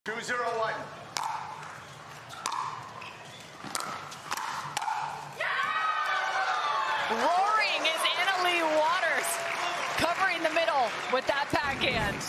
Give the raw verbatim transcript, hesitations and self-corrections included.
two zero one. Roaring is Anna Leigh Waters, covering the middle with that backhand.